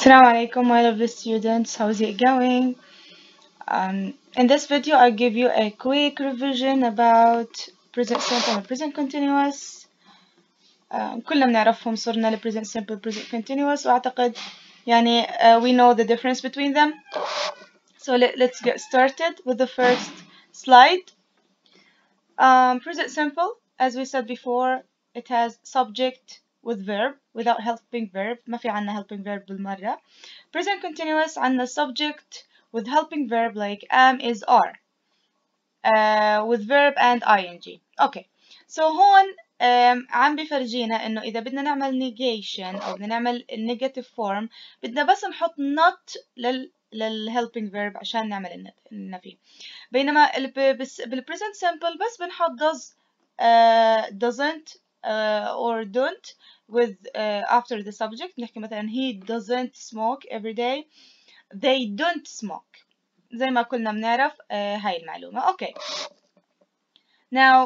Assalamu alaikum, my lovely students. How's it going? In this video, I'll give you a quick revision about present simple and present continuous. كلنا بنعرفهم صرنا ل present simple present continuous وأعتقد يعني we know the difference between them. So let's get started with the first slide. Present simple, as we said before, it has subject with verb without helping verb. ما في عنا helping verb بالمرة. Present continuous عنا subject with helping verb like am, is, are. With verb and ing. Okay. So هون عم بفرجينا انه اذا بدنا نعمل negation او بدنا نعمل negative form بدنا بس نحط not للhelping verb عشان نعمل النفي. بينما بالpresent simple بس بنحط does doesn't or don't with after the subject. نحكي مثلا he doesn't smoke every day, they don't smoke. زي ما كلنا بنعرف هاي المعلومة. اوكي. Now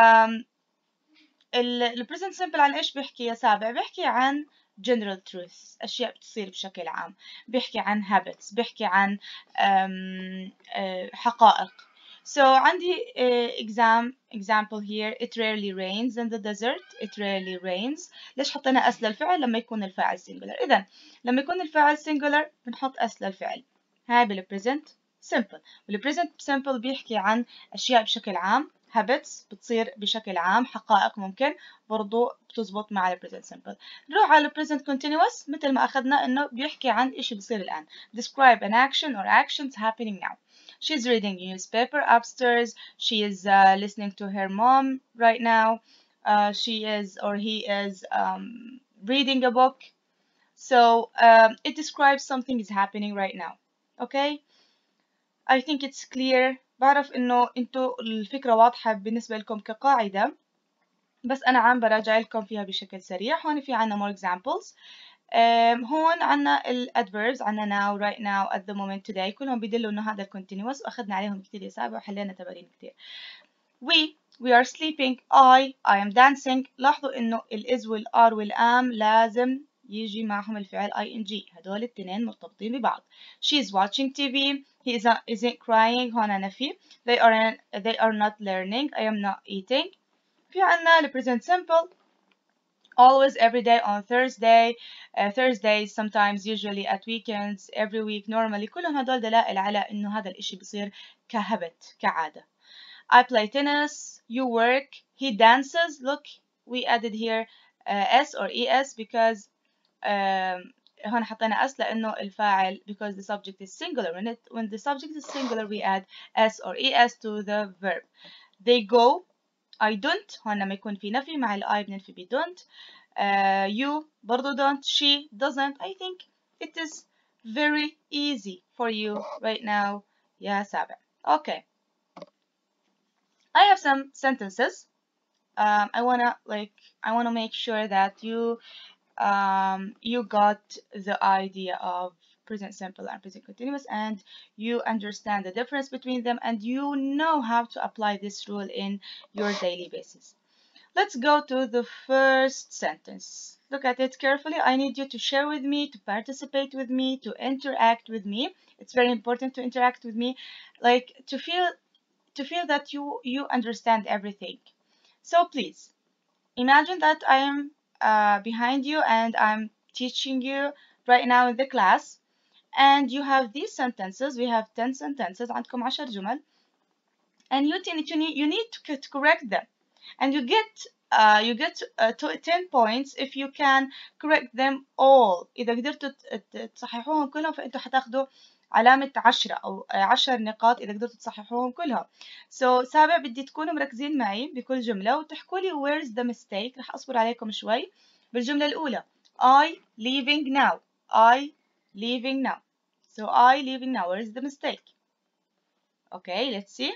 ال present simple عن ايش بيحكي يا سابع؟ بيحكي عن general truths، أشياء بتصير بشكل عام. بيحكي عن habits، بيحكي عن حقائق. So عندي example here. It rarely rains in the desert. It rarely rains. ليش حطينا اس للفعل؟ لما يكون الفاعل singular. إذا لما يكون الفاعل singular بنحط اس للفعل. هاي بالpresent simple. بالpresent simple بيحكي عن أشياء بشكل عام. habits بتصير بشكل عام. حقائق ممكن برضو بتزبط مع present simple. نروح على present continuous مثل ما أخذنا إنه بيحكي عن إيش بصير الآن. Describe an action or actions happening now. She's reading a newspaper upstairs. She is listening to her mom right now. She is or he is reading a book. So it describes something is happening right now. Okay? I think it's clear. بعرف إنه أنتوا الفكرة واضحة بالنسبة لكم كقاعدة، بس أنا عم براجع لكم فيها بشكل سريع. هون في عنا more examples. هون عنا ال adverbs، عنا now, right now, at the moment, today. كلهم بيدلوا إنه هذا continuous وأخذنا عليهم كتير إصابة وحلينا تمارين كتير. We are sleeping. I am dancing. لاحظوا إنه ال is وال are وال am لازم يجي معهم الفعل ing. هدول الاثنين مرتبطين ببعض. She is watching TV. He isn't crying. هون نفي. They are not learning. I am not eating. في عنا ال present simple. Always, every day, on Thursday, Thursdays, sometimes, usually, at weekends, every week, normally. كلهم هدول دلائل على إنه هذا الإشي بصير كhabit كعادة. I play tennis. You work. He dances. Look, we added here s or es because هون حطينا s لأنه الفاعل because the subject is singular. When the subject is singular, we add s or es to the verb. They go. I don't. هون لما يكون في نفي مع ال I بننفي ب don't. You برضو don't. She doesn't. I think it is very easy for you right now يا سابع. Okay. I have some sentences. I wanna make sure that you got the idea of present simple and present continuous, and you understand the difference between them, and you know how to apply this rule in your daily basis. Let's go to the first sentence. Look at it carefully. I need you to share with me, to participate with me, to interact with me. It's very important to interact with me, like to feel that you understand everything. So please imagine that I am behind you and I'm teaching you right now in the class, and you have these sentences. We have 10 sentences. عندكم 10 جمل, and you need to correct them, and you get 10 points if you can correct them all. إذا قدرتوا تصححوهم كلهم فأنتوا حتاخدوا علامة 10 أو 10 نقاط إذا قدرتوا تصححوهم كلهم. So سابع بدي تكونوا مركزين معي بكل جملة وتحكوا لي where's the mistake. رح أصبر عليكم شوي. بالجملة الأولى I leaving now. I leaving now. So I leaving now. Where's the mistake? Okay, let's see.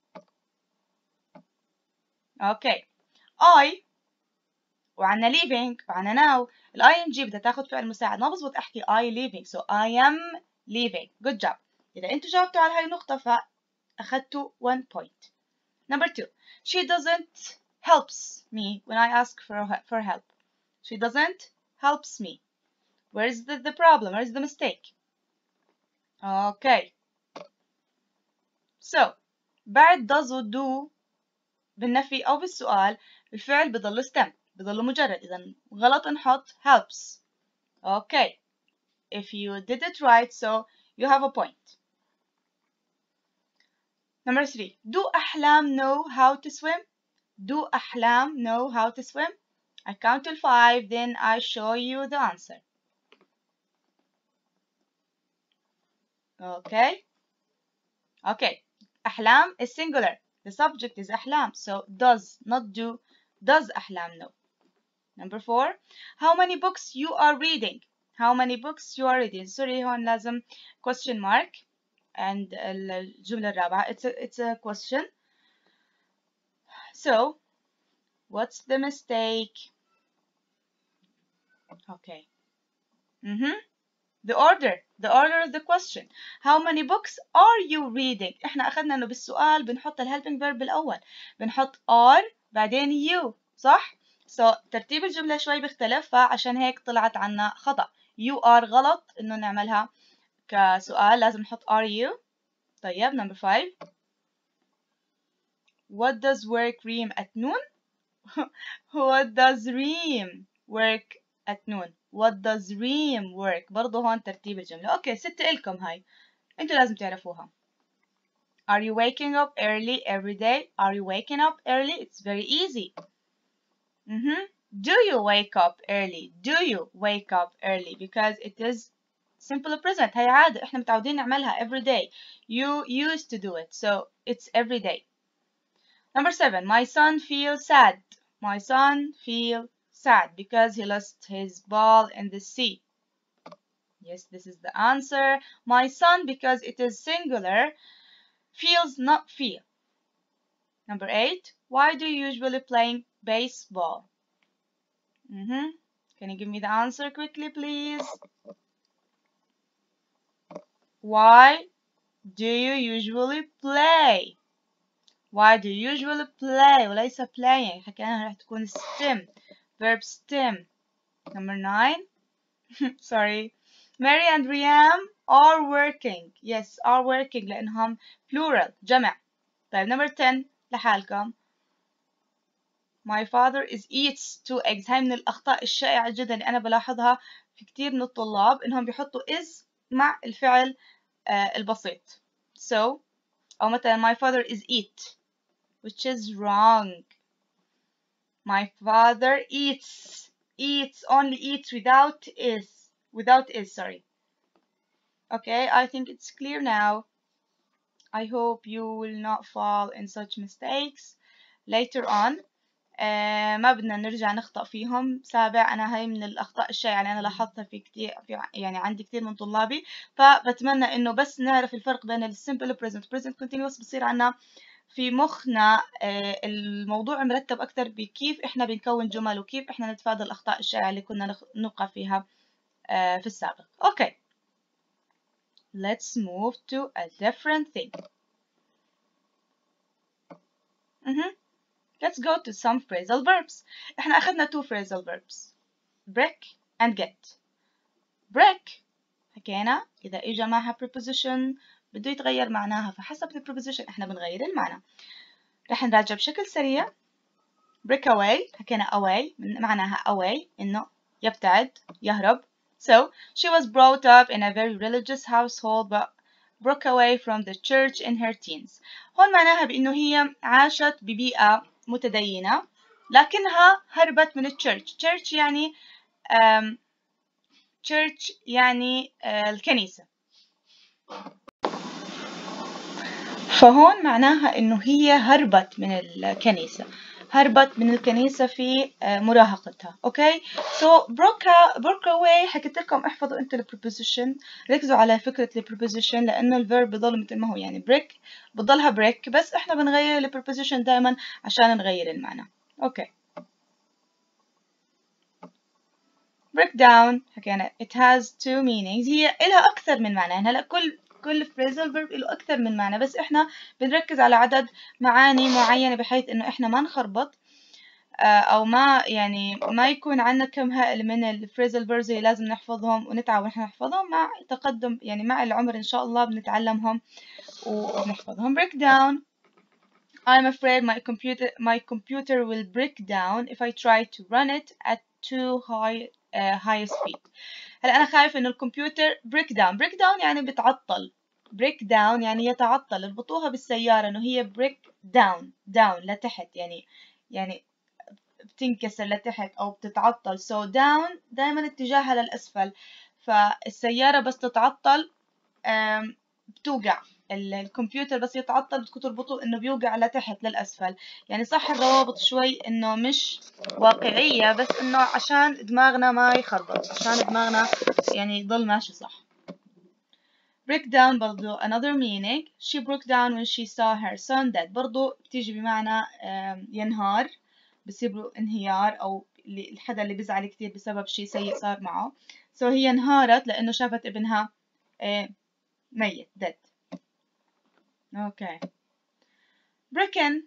Okay. I وعنا leaving وعنا now. ال ing بدها تاخد فعل مساعد. ما بزبط أحكي I leaving. So I am leaving. Good job. إذا أنتوا جاوبتوا على هاي النقطة فأخدتوا 1 point. Number 2. She doesn't helps me when I ask for help. She doesn't helps me. Where's the problem? Where's the mistake? Okay. So بعد does و do بالنفي أو بالسؤال الفعل بضل stem بضل مجرد. إذا غلط نحط helps. Okay. If you did it right, so you have a point. Number 3. Do أحلام know how to swim? Do أحلام know how to swim? I count till 5, then I show you the answer. Okay. Okay. أحلام is singular. The subject is أحلام. So does, not do. Does أحلام know? Number 4. How many books you are reading? How many books you are reading? Sorry هون لازم question mark. And الجملة الرابعة it's a question. So what's the mistake? Okay. The order of the question. How many books are you reading? احنا أخذنا إنه بالسؤال بنحط helping verb بالأول. بنحط are بعدين you. صح؟ So ترتيب الجملة شوي بيختلف فعشان هيك طلعت عنا خطأ. You are غلط إنه نعملها كسؤال لازم نحط are you. طيب number 5. What does work ream at noon? What does ream work at noon? What does ream work? برضو هون ترتيب الجملة. أوكي 6 إلكم هاي. أنتوا لازم تعرفوها. Are you waking up early every day? Are you waking up early? It's very easy. Do you wake up early? Do you wake up early? Because it is simple present. هي عادة إحنا متعودين نعملها every day. You used to do it. So it's every day. Number 7. My son feels sad. My son feels sad because he lost his ball in the sea. Yes, this is the answer. My son, because it is singular, feels not feel. Number 8. Why do you usually play baseball? Can you give me the answer quickly, please? Why do you usually play? Why do you usually play? وليس playing. حكينا راح تكون stem. Verb stem. Number 9. Sorry. Mary and Riam are working. Yes, are working لأنهم plural. جمع. طيب number 10 لحالكم. My father is eats 2 eggs. هاي من الأخطاء الشائعة جدا اللي أنا بلاحظها في كتير من الطلاب إنهم بيحطوا is مع الفعل البسيط. So أو مثلا my father is eat, which is wrong. My father eats only eats without is, sorry. Okay, I think it's clear now. I hope you will not fall in such mistakes later on. ما بدنا نرجع نخطأ فيهم. 7. أنا هاي من الأخطاء الشائعة اللي أنا لاحظتها في كتير يعني عندي كتير من طلابي. فبتمنى إنه بس نعرف الفرق بين ال simple present continuous بصير عنا في مخنا الموضوع مرتب أكتر بكيف إحنا بنكون جمل وكيف إحنا نتفادى الأخطاء الشائعة اللي كنا نقع فيها في السابق. Okay. Let's move to a different thing. Let's go to some phrasal verbs. إحنا أخذنا 2 phrasal verbs. break and get. break حكينا إذا إجا معها preposition بده يتغير معناها فحسب ال preposition إحنا بنغير المعنى. رح نراجع بشكل سريع. break away حكينا away معناها away إنه يبتعد يهرب. So she was brought up in a very religious household but broke away from the church in her teens. هون معناها بإنه هي عاشت ببيئة متدينة لكنها هربت من الchurch. church يعني church يعني الكنيسة. فهون معناها إنه هي هربت من الكنيسة. هربت من الكنيسة في مراهقتها. Okay. So broke away حكيت لكم احفظوا انتوا ال preposition. ركزوا على فكرة ال preposition لأنه الverb بضل مثل ما هو يعني break بضلها break بس احنا بنغير ال preposition دائما عشان نغير المعنى. Okay. break down حكينا it has 2 meanings. هي إلها أكثر من معنى. هلا كل phrasal verb له أكثر من معنى بس إحنا بنركز على عدد معاني معينة بحيث إنه إحنا ما نخربط. أو ما يعني ما يكون عندنا كم هائل من الفريزل فيربز اللي لازم نحفظهم ونتعب ونحن نحفظهم. مع تقدم يعني مع العمر إن شاء الله بنتعلمهم وبنحفظهم. break down. I'm afraid my computer will break down if I try to run it at too high speed. هلا أنا خايف إنه الكمبيوتر break down يعني بتعطل. break down يعني يتعطل. اربطوها بالسيارة إنه هي break down لتحت، يعني بتنكسر لتحت أو بتتعطل. so down دائما اتجاهها للأسفل، فالسيارة بس تتعطل بتوقع. الكمبيوتر بس يتعطل بدكم تربطوا انه بيوقع لتحت للاسفل. يعني صح الروابط شوي انه مش واقعية، بس انه عشان دماغنا ما يخربط، عشان دماغنا يعني يضل ماشي صح. break down برضو another meaning. she broke down when she saw her son dead. برضو بتيجي بمعنى ينهار، بصير انهيار او الحدا اللي بيزعل كتير بسبب شيء سيء صار معه. so هي انهارت لانه شافت ابنها ميت dead. Okay. break in.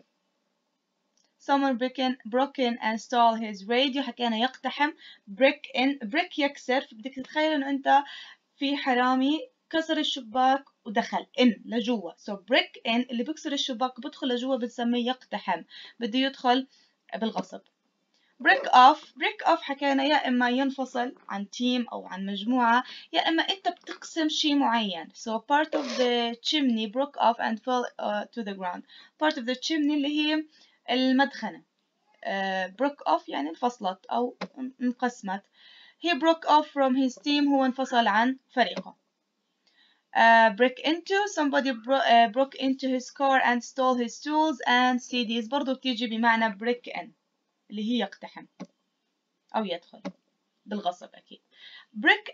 someone broke in and stole his radio. حكينا يقتحم. break in break يكسر، فبدك تتخيل انه انت في حرامي كسر الشباك ودخل in لجوا. so break in اللي بيكسر الشباك وبدخل لجوا بنسميه يقتحم، بده يدخل بالغصب. break off حكينا يا إما ينفصل عن team أو عن مجموعة، يا إما أنت بتقسم شيء معين. so part of the chimney broke off and fell to the ground. part of the chimney اللي هي المدخنة. broke off يعني انفصلت أو انقسمت. he broke off from his team. هو انفصل عن فريقه. break into somebody broke into his car and stole his tools and CDs. برضو بتيجي بمعنى break in اللي هي يقتحم أو يدخل بالغصب أكيد. break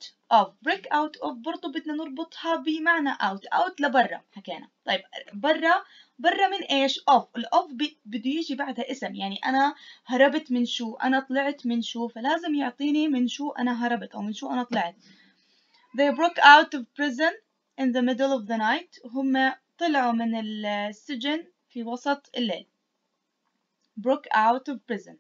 out of برضو بدنا نربطها بمعنى out لبرا حكينا. طيب برا من إيش؟ الأوف بده يجي بعدها اسم، يعني أنا هربت من شو، أنا طلعت من شو، فلازم يعطيني من شو أنا هربت أو من شو أنا طلعت. they broke out of prison in the middle of the night. هم طلعوا من السجن في وسط الليل. broke out of prison.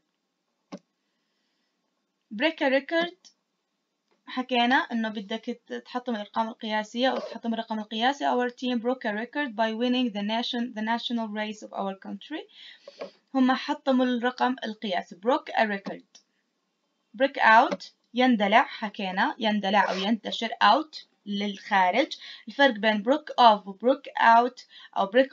break a record حكينا إنه بدك تحطم الأرقام القياسية أو تحطم الرقم القياسي. our team broke a record by winning the national race of our country. هم حطموا الرقم القياسي. broke a record. break out يندلع حكينا، يندلع أو ينتشر out للخارج. الفرق بين break off و break out أو break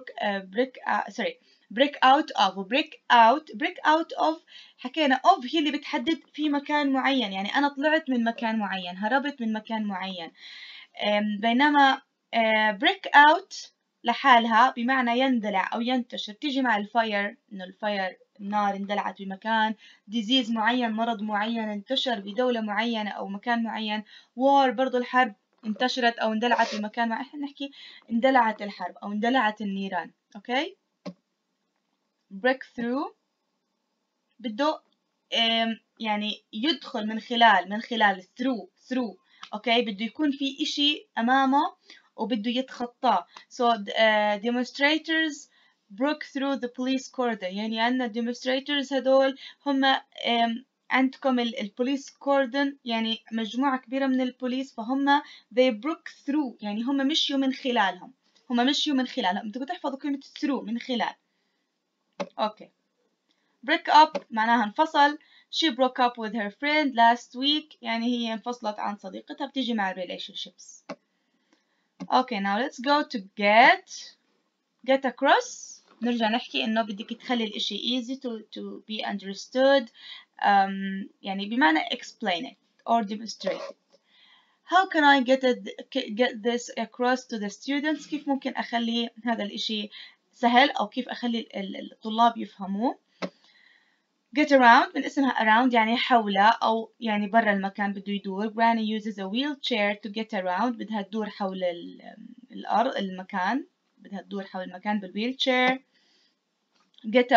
out of حكينا of هي اللي بتحدد في مكان معين، يعني أنا طلعت من مكان معين، هربت من مكان معين. بينما break out لحالها بمعنى يندلع أو ينتشر، تيجي مع الفاير، إنه الفاير النار اندلعت بمكان. disease معين، مرض معين انتشر بدولة معينة أو مكان معين. war برضو الحرب انتشرت أو اندلعت بمكان معين. احنا نحكي اندلعت الحرب أو اندلعت النيران. أوكي. break through بده يعني يدخل من خلال through. أوكي، بده يكون في إشي أمامه وبده يتخطاه. so demonstrators broke through the police cordon. يعني عندنا demonstrators هدول هم عندكم البوليس كوردن، يعني مجموعة كبيرة من البوليس، فهم they broke through يعني هم مشيوا من خلالهم. بدكم تحفظوا كلمة through من خلال. أوكي. break up معناها انفصل. she broke up with her friend last week يعني هي انفصلت عن صديقتها، بتيجي مع relationships. okay now let's go to get across. نرجع نحكي إنه بدك تخلي الإشي easy to be understood. يعني بمعنى explain it or demonstrate it. how can I get this across to the students؟ كيف ممكن أخلي هذا الإشي سهل أو كيف أخلي الطلاب يفهموه؟ get around من اسمها around يعني حول أو يعني برا المكان بده يدور. Granny uses a wheelchair to get around. بدها تدور حول الأرض المكان، بدها تدور حول المكان بالwheelchair. get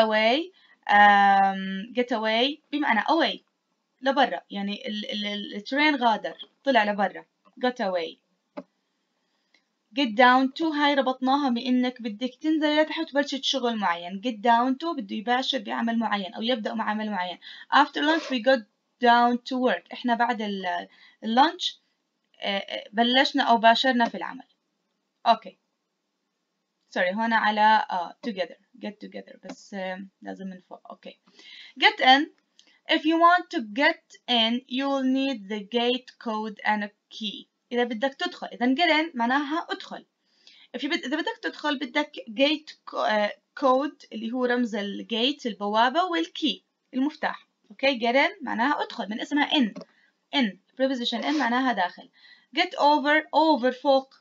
away بمعنى away لبرا، يعني الترين غادر طلع لبرا. get away. get down to هاي ربطناها بإنك بدك تنزل لتحت وتبلش شغل معين. get down to بده يباشر بعمل معين أو يبدأ مع عمل معين. after lunch we got down to work. إحنا بعد اللانش بلشنا أو باشرنا في العمل. أوكي sorry هنا على together get together بس لازم من فوق. أوكي get in. if you want to get in you'll need the gate code and a key. إذا بدك تدخل إذا get in معناها أدخل. إذا بدك تدخل بدك gate code اللي هو رمز الجيت البوابة والكي المفتاح. أوكي get in معناها أدخل من اسمها in preposition in معناها داخل. get over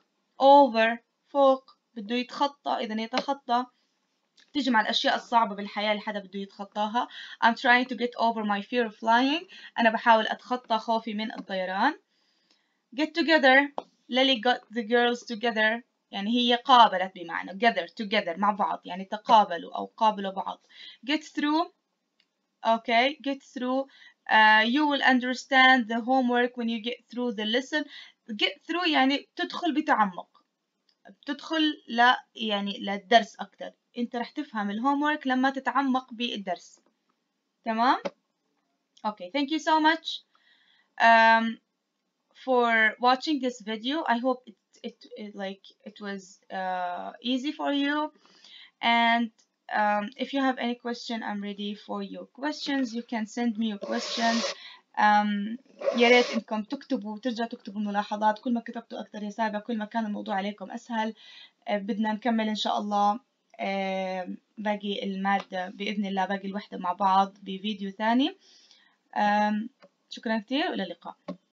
فوق بده يتخطى إذا يتخطى تيجي مع الأشياء الصعبة بالحياة اللي حدا بده يتخطاها. I'm trying to get over my fear of flying. أنا بحاول أتخطى خوفي من الطيران. get together. Lily got the girls together. يعني هي قابلت بمعنى together مع بعض يعني تقابلوا أو قابلوا بعض. get through. okay get through. You will understand the homework when you get through the lesson. get through يعني تدخل بتعمق. بتدخل يعني للدرس أكتر. أنت رح تفهم الهومورك لما تتعمق بالدرس. تمام؟ Okay, thank you so much for watching this video. I hope it was easy for you. And if you have any question, I'm ready for your questions. You can send me your questions. يا ريت انكم تكتبوا ترجعوا تكتبوا الملاحظات. كل ما كتبتوا اكثر يا سابع كل ما كان الموضوع عليكم اسهل. بدنا نكمل ان شاء الله باقي المادة بإذن الله باقي الوحدة مع بعض بفيديو ثاني. شكرا كثير والى اللقاء.